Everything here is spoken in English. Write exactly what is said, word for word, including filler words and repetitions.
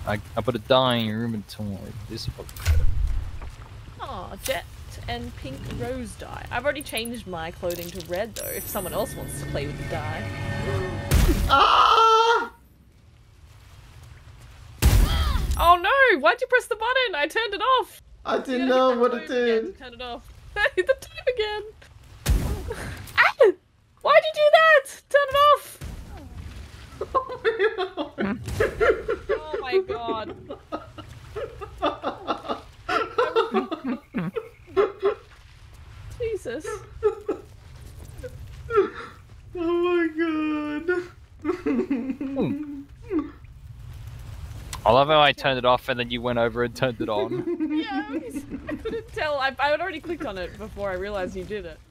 I, I put a dye in your inventory. This is Oh, jet and pink rose dye. I've already changed my clothing to red though, if someone else wants to play with the dye. Ah! Oh no! Why'd you press the button? I turned it off! I didn't know what it did. Turn it off. Hit the time again! Ah! Why'd you do that? Turn it off! Oh my god. Jesus. Oh my god. I love how I turned it off and then you went over and turned it on. Yeah, I couldn't tell. I, I had already clicked on it before I realized you did it.